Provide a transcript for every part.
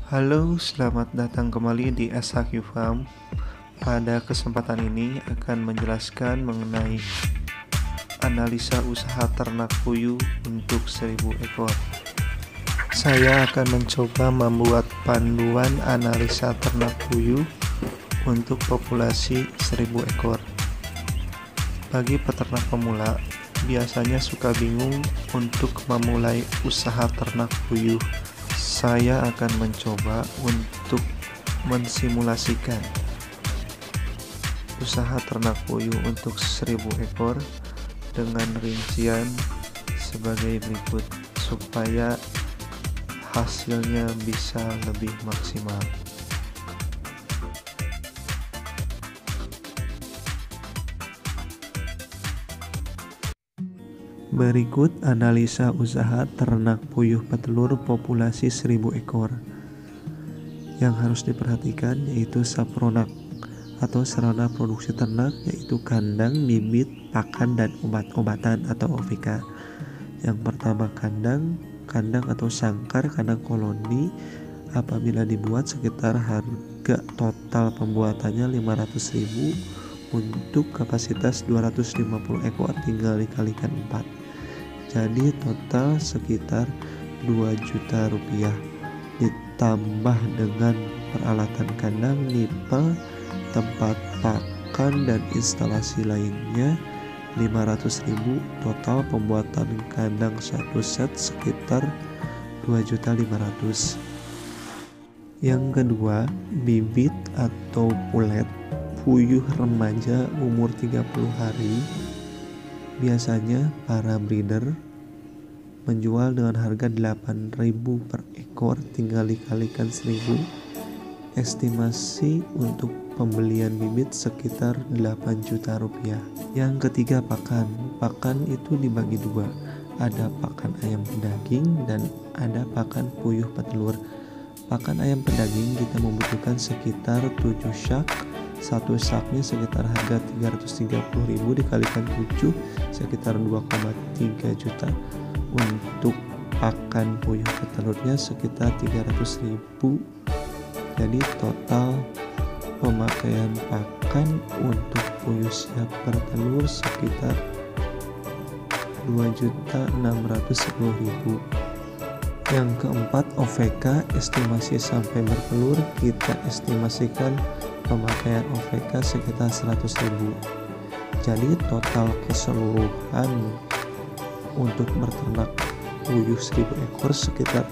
Halo, selamat datang kembali di SHQ Farm. Pada kesempatan ini akan menjelaskan mengenai analisa usaha ternak puyuh untuk 1000 ekor. Saya akan mencoba membuat panduan analisa ternak puyuh untuk populasi 1000 ekor. Bagi peternak pemula, biasanya suka bingung untuk memulai usaha ternak puyuh. Saya akan mencoba untuk mensimulasikan usaha ternak puyuh untuk 1000 ekor dengan rincian sebagai berikut supaya hasilnya bisa lebih maksimal. Berikut analisa usaha ternak puyuh petelur populasi 1000 ekor. Yang harus diperhatikan yaitu sapronak atau sarana produksi ternak, yaitu kandang, bibit, pakan, dan obat-obatan atau OVK. Yang pertama kandang atau sangkar, kandang koloni. Apabila dibuat, sekitar harga total pembuatannya 500.000 untuk kapasitas 250 ekor, tinggal dikalikan 4. Jadi total sekitar 2 juta rupiah, ditambah dengan peralatan kandang, nipel, tempat pakan, dan instalasi lainnya 500.000. Total pembuatan kandang satu set sekitar 2.500.000. Yang kedua, bibit atau pulet puyuh remaja umur 30 hari. Biasanya para breeder menjual dengan harga 8.000 per ekor, tinggal dikalikan 1.000. Estimasi untuk pembelian bibit sekitar 8 juta rupiah. Yang ketiga pakan itu dibagi dua, ada pakan ayam pedaging dan ada pakan puyuh petelur. Pakan ayam pedaging kita membutuhkan sekitar 7 syak. Satu saknya sekitar harga 330.000 dikalikan 7 sekitar 2,3 juta. Untuk pakan puyuh petelurnya sekitar 300.000. Jadi total pemakaian pakan untuk puyuh siap bertelur sekitar 2.610.000. Yang keempat, OVK estimasi sampai bertelur, kita estimasikan pemakaian OVK sekitar 100.000. Jadi total keseluruhan untuk berternak puyuh 1000 ekor sekitar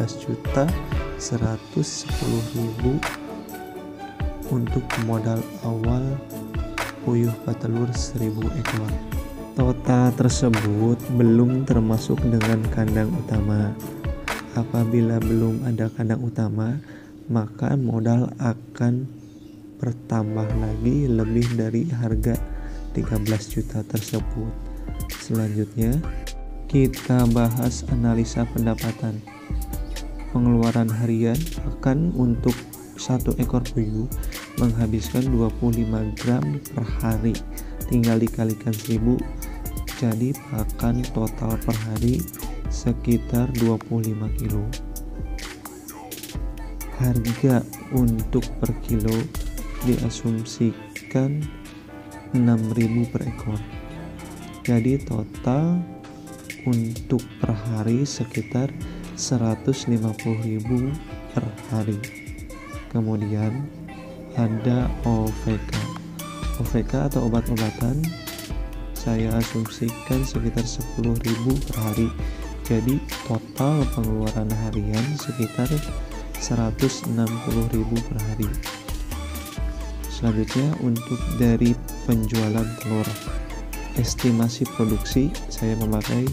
13.110.000 untuk modal awal puyuh petelur 1000 ekor. Total tersebut belum termasuk dengan kandang utama. Apabila belum ada kandang utama, maka modal akan bertambah lagi lebih dari harga 13 juta tersebut. Selanjutnya kita bahas analisa pendapatan. Pengeluaran harian akan untuk 1 ekor puyuh menghabiskan 25 gram per hari, tinggal dikalikan 1.000. Jadi pakan total per hari sekitar 25 kilo. Harga untuk per kilo diasumsikan 6.000 per ekor. Jadi total untuk per hari sekitar 150.000 per hari. Kemudian ada OVK atau obat-obatan, saya asumsikan sekitar 10.000 per hari. Jadi total pengeluaran harian sekitar 160.000 per hari. Selanjutnya untuk dari penjualan telur, estimasi produksi saya memakai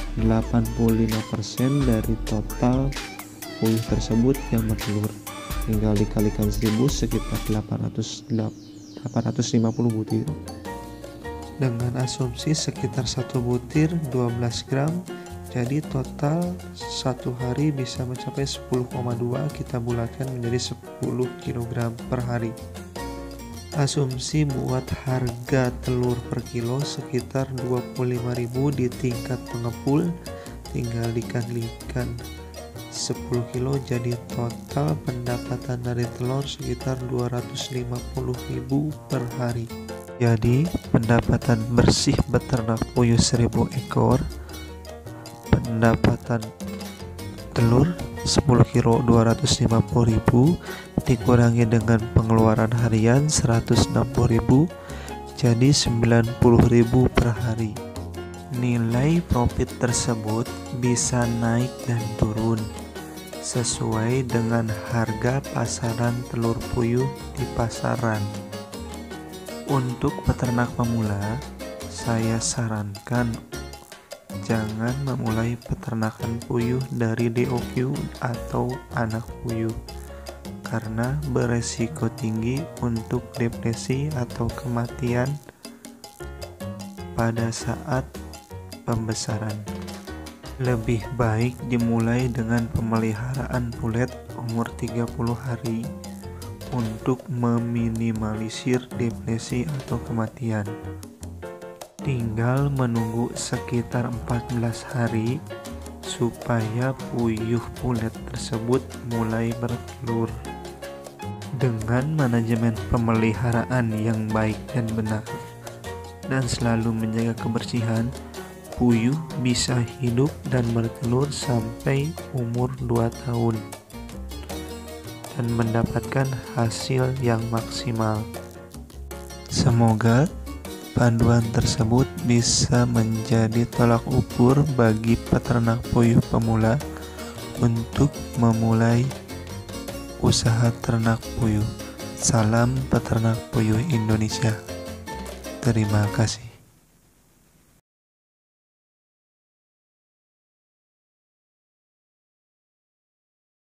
85% dari total puyuh tersebut yang bertelur, tinggal dikalikan 1.000 sekitar 850 butir. Dengan asumsi sekitar 1 butir 12 gram, jadi total satu hari bisa mencapai 10,2, kita bulatkan menjadi 10 kg per hari. Asumsi buat harga telur per kilo sekitar 25.000 di tingkat pengepul, tinggal dikalikan 10 kilo, jadi total pendapatan dari telur sekitar 250.000 per hari. Jadi pendapatan bersih beternak puyuh 1000 ekor, pendapatan telur 10 kilo 250.000 dikurangi dengan pengeluaran harian 160.000, jadi 90.000 per hari. Nilai profit tersebut bisa naik dan turun sesuai dengan harga pasaran telur puyuh di pasaran. Untuk peternak pemula, saya sarankan jangan memulai peternakan puyuh dari DOQ atau anak puyuh karena beresiko tinggi untuk depresi atau kematian pada saat pembesaran. Lebih baik dimulai dengan pemeliharaan pulet umur 30 hari untuk meminimalisir depresi atau kematian. Tinggal menunggu sekitar 14 hari supaya puyuh pulet tersebut mulai bertelur. Dengan manajemen pemeliharaan yang baik dan benar dan selalu menjaga kebersihan, puyuh bisa hidup dan bertelur sampai umur 2 tahun dan mendapatkan hasil yang maksimal. Semoga panduan tersebut bisa menjadi tolak ukur bagi peternak puyuh pemula untuk memulai usaha ternak puyuh. Salam peternak puyuh Indonesia. Terima kasih.